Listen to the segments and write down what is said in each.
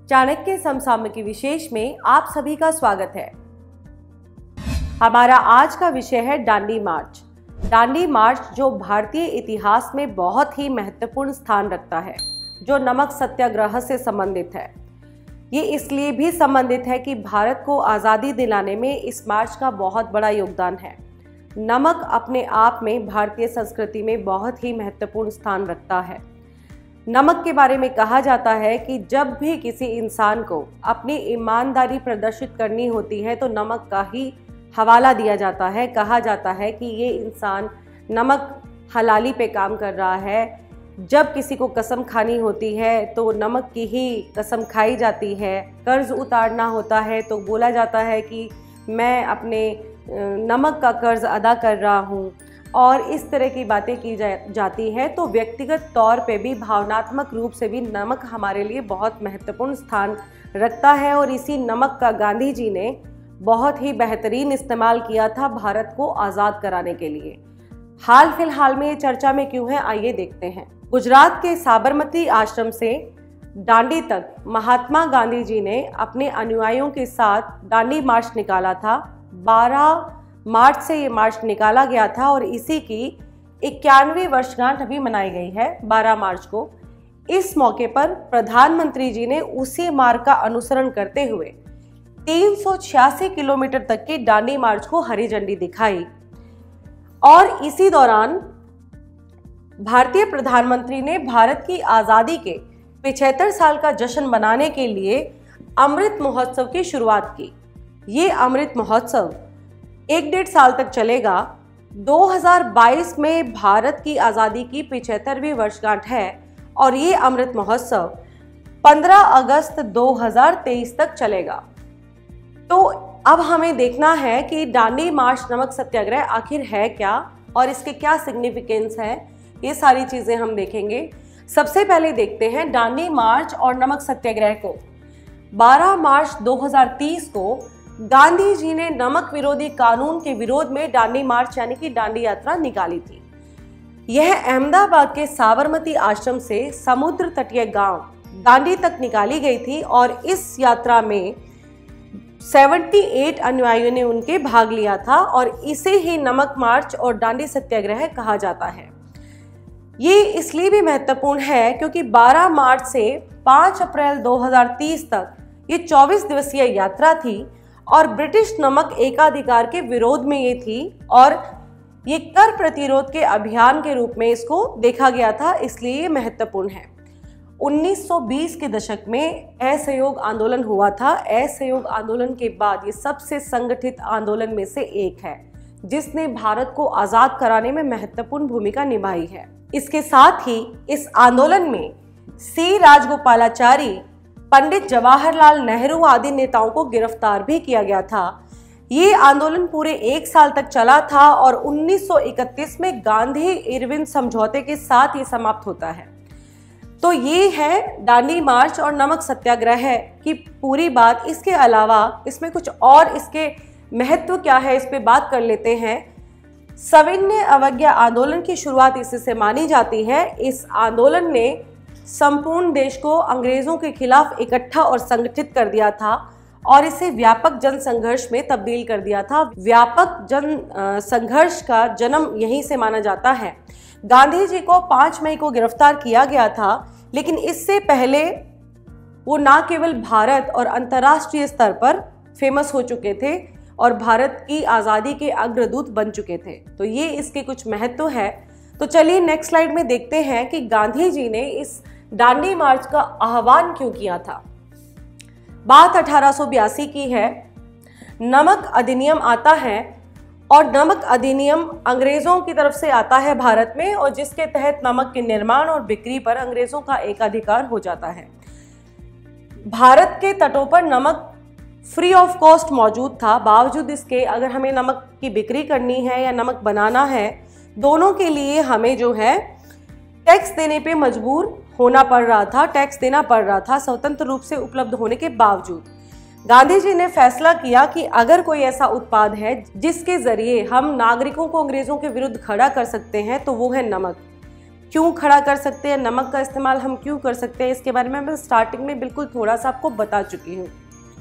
चाणक्य समसामयिकी विशेष में आप सभी का स्वागत है। हमारा आज का विषय है दांडी मार्च। दांडी मार्च जो भारतीय इतिहास में बहुत ही महत्वपूर्ण स्थान रखता है, जो नमक सत्याग्रह से संबंधित है। ये इसलिए भी संबंधित है कि भारत को आज़ादी दिलाने में इस मार्च का बहुत बड़ा योगदान है। नमक अपने आप में भारतीय संस्कृति में बहुत ही महत्वपूर्ण स्थान रखता है। नमक के बारे में कहा जाता है कि जब भी किसी इंसान को अपनी ईमानदारी प्रदर्शित करनी होती है तो नमक का ही हवाला दिया जाता है। कहा जाता है कि ये इंसान नमक हलाली पे काम कर रहा है। जब किसी को कसम खानी होती है तो नमक की ही कसम खाई जाती है। कर्ज उतारना होता है तो बोला जाता है कि मैं अपने नमक का कर्ज अदा कर रहा हूँ, और इस तरह की बातें की जाती है। तो व्यक्तिगत तौर पे भी, भावनात्मक रूप से भी नमक हमारे लिए बहुत महत्वपूर्ण स्थान रखता है, और इसी नमक का गांधी जी ने बहुत ही बेहतरीन इस्तेमाल किया था भारत को आज़ाद कराने के लिए। हाल फिलहाल में ये चर्चा में क्यों है, आइए देखते हैं। गुजरात के साबरमती आश्रम से दांडी तक महात्मा गांधी जी ने अपने अनुयायियों के साथ दांडी मार्च निकाला था। 12 मार्च से ये मार्च निकाला गया था और इसी की 91वीं वर्षगांठ अभी मनाई गई है 12 मार्च को। इस मौके पर प्रधानमंत्री जी ने उसी मार्ग का अनुसरण करते हुए 386 किलोमीटर तक की दांडी मार्च को हरी झंडी दिखाई, और इसी दौरान भारतीय प्रधानमंत्री ने भारत की आज़ादी के 75 साल का जश्न मनाने के लिए अमृत महोत्सव की शुरुआत की। ये अमृत महोत्सव 1-1.5 साल तक चलेगा। 2022 में भारत की आज़ादी की 75वीं वर्षगांठ है और ये अमृत महोत्सव 15 अगस्त 2023 तक चलेगा। तो अब हमें देखना है कि दांडी मार्च नमक सत्याग्रह आखिर है क्या और इसके क्या सिग्निफिकेंस है। ये सारी चीज़ें हम देखेंगे। सबसे पहले देखते हैं दांडी मार्च और नमक सत्याग्रह को। 12 मार्च 2030 को गांधी जी ने नमक विरोधी कानून के विरोध में दांडी मार्च यानी कि दांडी यात्रा निकाली थी। यह अहमदाबाद के साबरमती आश्रम से समुद्र तटीय गांव दांडी तक निकाली गई थी, और इस यात्रा में 78 अनुयायियों ने उनके भाग लिया था, और इसे ही नमक मार्च और दांडी सत्याग्रह कहा जाता है। ये इसलिए भी महत्वपूर्ण है क्योंकि 12 मार्च से 5 अप्रैल 2030 तक ये 24 दिवसीय यात्रा थी और ब्रिटिश नमक एकाधिकार के विरोध में ये थी, और ये कर प्रतिरोध के अभियान के रूप में इसको देखा गया था, इसलिए ये महत्वपूर्ण है। 1920 के दशक में असहयोग आंदोलन हुआ था। असहयोग आंदोलन के बाद ये सबसे संगठित आंदोलन में से एक है जिसने भारत को आज़ाद कराने में महत्वपूर्ण भूमिका निभाई है। इसके साथ ही इस आंदोलन में सी राजगोपालाचारी, पंडित जवाहरलाल नेहरू आदि नेताओं को गिरफ्तार भी किया गया था। ये आंदोलन पूरे 1 साल तक चला था और 1931 में गांधी इरविन समझौते के साथ ये समाप्त होता है। तो ये है दांडी मार्च और नमक सत्याग्रह की पूरी बात। इसके अलावा इसमें कुछ और इसके महत्व क्या है, इस पे बात कर लेते हैं। सविनय अवज्ञा आंदोलन की शुरुआत इसी से मानी जाती है। इस आंदोलन ने संपूर्ण देश को अंग्रेजों के खिलाफ इकट्ठा और संगठित कर दिया था और इसे व्यापक जन संघर्ष में तब्दील कर दिया था। व्यापक जन संघर्ष का जन्म यहीं से माना जाता है। गांधी जी को 5 मई को गिरफ्तार किया गया था, लेकिन इससे पहले वो न केवल भारत और अंतर्राष्ट्रीय स्तर पर फेमस हो चुके थे और भारत की आज़ादी के अग्रदूत बन चुके थे। तो ये इसके कुछ महत्व है। तो चलिए नेक्स्ट स्लाइड में देखते हैं कि गांधी जी ने इस दांडी मार्च का आह्वान क्यों किया था। बात 1882 की है। नमक अधिनियम आता है और नमक अधिनियम अंग्रेजों की तरफ से आता है भारत में, और जिसके तहत नमक के निर्माण और बिक्री पर अंग्रेजों का एकाधिकार हो जाता है। भारत के तटों पर नमक फ्री ऑफ कॉस्ट मौजूद था। बावजूद इसके अगर हमें नमक की बिक्री करनी है या नमक बनाना है, दोनों के लिए हमें जो है टैक्स देने पे मजबूर होना पड़ रहा था, टैक्स देना पड़ रहा था स्वतंत्र रूप से उपलब्ध होने के बावजूद। गांधी जी ने फैसला किया कि अगर कोई ऐसा उत्पाद है जिसके जरिए हम नागरिकों को अंग्रेजों के विरुद्ध खड़ा कर सकते हैं तो वो है नमक। क्यों खड़ा कर सकते हैं, नमक का इस्तेमाल हम क्यों कर सकते हैं, इसके बारे में मैं स्टार्टिंग में बिल्कुल थोड़ा सा आपको बता चुकी हूँ।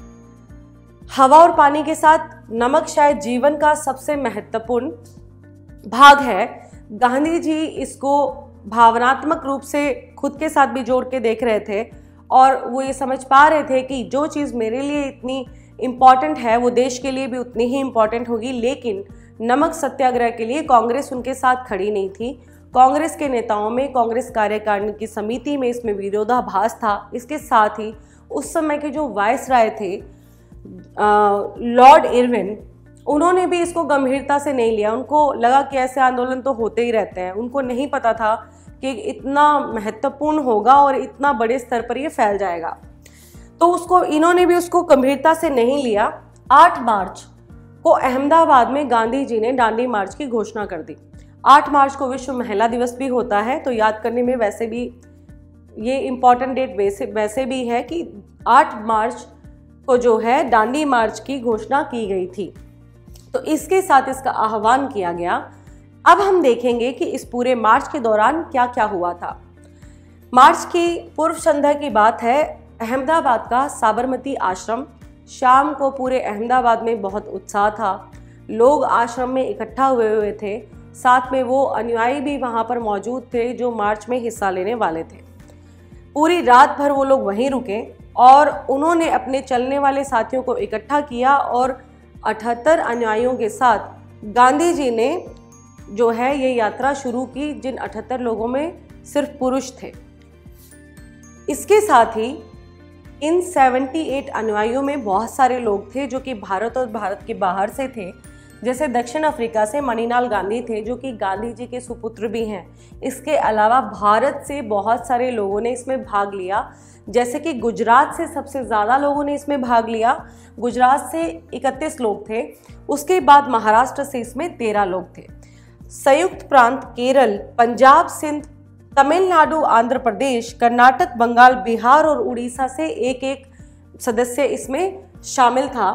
हवा और पानी के साथ नमक शायद जीवन का सबसे महत्वपूर्ण भाग है। गांधी जी इसको भावनात्मक रूप से खुद के साथ भी जोड़ के देख रहे थे और वो ये समझ पा रहे थे कि जो चीज़ मेरे लिए इतनी इम्पॉर्टेंट है वो देश के लिए भी उतनी ही इम्पॉर्टेंट होगी। लेकिन नमक सत्याग्रह के लिए कांग्रेस उनके साथ खड़ी नहीं थी। कांग्रेस के नेताओं में, कांग्रेस कार्यकारिणी की समिति में इसमें विरोधाभास था। इसके साथ ही उस समय के जो वायसराय थे लॉर्ड इरविन, उन्होंने भी इसको गंभीरता से नहीं लिया। उनको लगा कि ऐसे आंदोलन तो होते ही रहते हैं। उनको नहीं पता था कि इतना महत्वपूर्ण होगा और इतना बड़े स्तर पर ये फैल जाएगा, तो इन्होंने भी उसको गंभीरता से नहीं लिया। 8 मार्च को अहमदाबाद में गांधी जी ने दांडी मार्च की घोषणा कर दी। 8 मार्च को विश्व महिला दिवस भी होता है, तो याद करने में वैसे भी ये इम्पॉर्टेंट डेट वैसे भी है कि 8 मार्च को जो है दांडी मार्च की घोषणा की गई थी। तो इसके साथ इसका आह्वान किया गया। अब हम देखेंगे कि इस पूरे मार्च के दौरान क्या क्या हुआ था। मार्च की पूर्व संध्या की बात है। अहमदाबाद का साबरमती आश्रम, शाम को पूरे अहमदाबाद में बहुत उत्साह था। लोग आश्रम में इकट्ठा हुए थे। साथ में वो अनुयायी भी वहाँ पर मौजूद थे जो मार्च में हिस्सा लेने वाले थे। पूरी रात भर वो लोग वहीं रुके और उन्होंने अपने चलने वाले साथियों को इकट्ठा किया और 78 अनुयायियों के साथ गांधी जी ने जो है ये यात्रा शुरू की, जिन 78 लोगों में सिर्फ पुरुष थे। इसके साथ ही इन 78 अनुयायियों में बहुत सारे लोग थे जो कि भारत और भारत के बाहर से थे। जैसे दक्षिण अफ्रीका से मणिलाल गांधी थे जो कि गांधी जी के सुपुत्र भी हैं। इसके अलावा भारत से बहुत सारे लोगों ने इसमें भाग लिया। जैसे कि गुजरात से सबसे ज़्यादा लोगों ने इसमें भाग लिया। गुजरात से 31 लोग थे। उसके बाद महाराष्ट्र से इसमें 13 लोग थे। संयुक्त प्रांत केरल, पंजाब, सिंध, तमिलनाडु, आंध्र प्रदेश, कर्नाटक, बंगाल, बिहार और उड़ीसा से एक एक सदस्य इसमें शामिल था।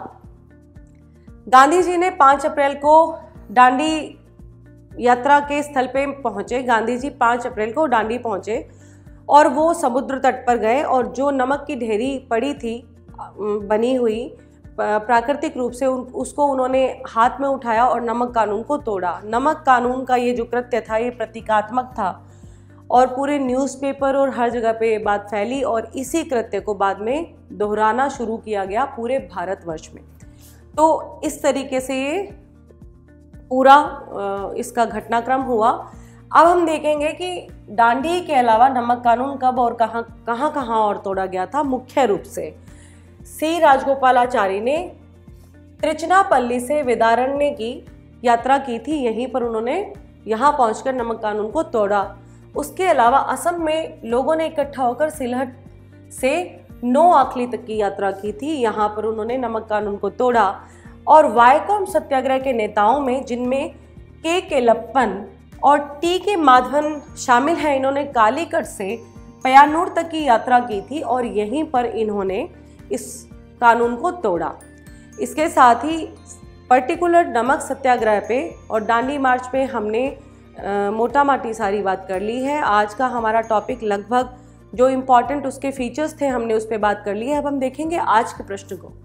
गांधी जी ने 5 अप्रैल को दांडी यात्रा के स्थल पे पहुंचे। गांधी जी 5 अप्रैल को दांडी पहुंचे और वो समुद्र तट पर गए और जो नमक की ढेरी पड़ी थी बनी हुई प्राकृतिक रूप से, उसको उन्होंने हाथ में उठाया और नमक कानून को तोड़ा। नमक कानून का ये जो कृत्य था ये प्रतीकात्मक था और पूरे न्यूज़पेपर और हर जगह पे बात फैली और इसी कृत्य को बाद में दोहराना शुरू किया गया पूरे भारतवर्ष में। तो इस तरीके से ये पूरा इसका घटनाक्रम हुआ। अब हम देखेंगे कि दांडी के अलावा नमक कानून कब और कहाँ और तोड़ा गया था। मुख्य रूप से सी राजगोपालाचारी ने त्रिचनापल्ली से वेदारण्य की यात्रा की थी। यहीं पर उन्होंने यहाँ पहुंचकर नमक कानून को तोड़ा। उसके अलावा असम में लोगों ने इकट्ठा होकर सिलहट से नोआखली तक की यात्रा की थी। यहाँ पर उन्होंने नमक कानून को तोड़ा। और वायकोम सत्याग्रह के नेताओं में, जिनमें के केलप्पन और टी के माधवन शामिल हैं, इन्होंने कालीकट से पयानूर तक की यात्रा की थी और यहीं पर इन्होंने इस कानून को तोड़ा। इसके साथ ही पर्टिकुलर नमक सत्याग्रह पे और दांडी मार्च पे हमने मोटा माटी सारी बात कर ली है। आज का हमारा टॉपिक लगभग जो इम्पोर्टेंट उसके फीचर्स थे हमने उस पर बात कर ली है। अब हम देखेंगे आज के प्रश्न को।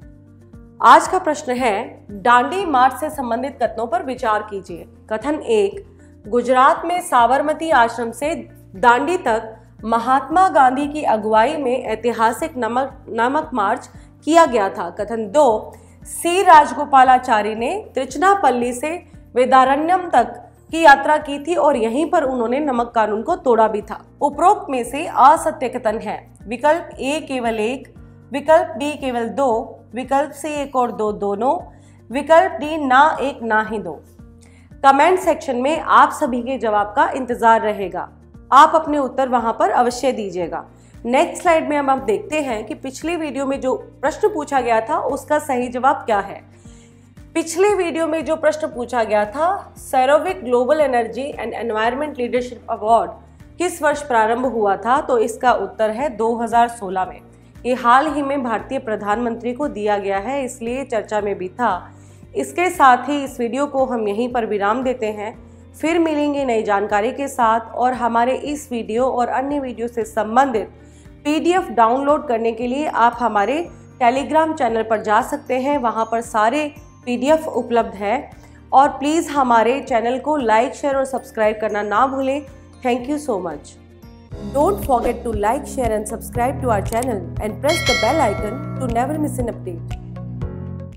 आज का प्रश्न है, दांडी मार्च से संबंधित कथनों पर विचार कीजिए। कथन 1, गुजरात में साबरमती आश्रम से दांडी तक महात्मा गांधी की अगुवाई में ऐतिहासिक नमक मार्च किया गया था। कथन 2, सी राजगोपालाचारी ने त्रिचनापल्ली से वेदारण्यम तक की यात्रा की थी और यहीं पर उन्होंने नमक कानून को तोड़ा भी था। उपरोक्त में से असत्य कथन है। विकल्प ए केवल 1, विकल्प बी केवल 2, विकल्प सी 1 और 2 दोनों, विकल्प डी ना 1 ना ही 2। कमेंट सेक्शन में आप सभी के जवाब का इंतजार रहेगा। आप अपने उत्तर वहां पर अवश्य दीजिएगा। नेक्स्ट स्लाइड में अब हम देखते हैं कि पिछली वीडियो में जो प्रश्न पूछा गया था उसका सही जवाब क्या है। पिछले वीडियो में जो प्रश्न पूछा गया था, CERAWeek global energy and environment leadership award किस वर्ष प्रारंभ हुआ था, तो इसका उत्तर है 2016 में। ये हाल ही में भारतीय प्रधानमंत्री को दिया गया है, इसलिए चर्चा में भी था। इसके साथ ही इस वीडियो को हम यहीं पर विराम देते हैं। फिर मिलेंगे नई जानकारी के साथ। और हमारे इस वीडियो और अन्य वीडियो से संबंधित PDF डाउनलोड करने के लिए आप हमारे टेलीग्राम चैनल पर जा सकते हैं, वहां पर सारे PDF उपलब्ध है। और प्लीज़ हमारे चैनल को लाइक, शेयर और सब्सक्राइब करना ना भूलें। Thank you so much. Don't forget to like, share and subscribe to our channel and press the bell icon to never miss an update.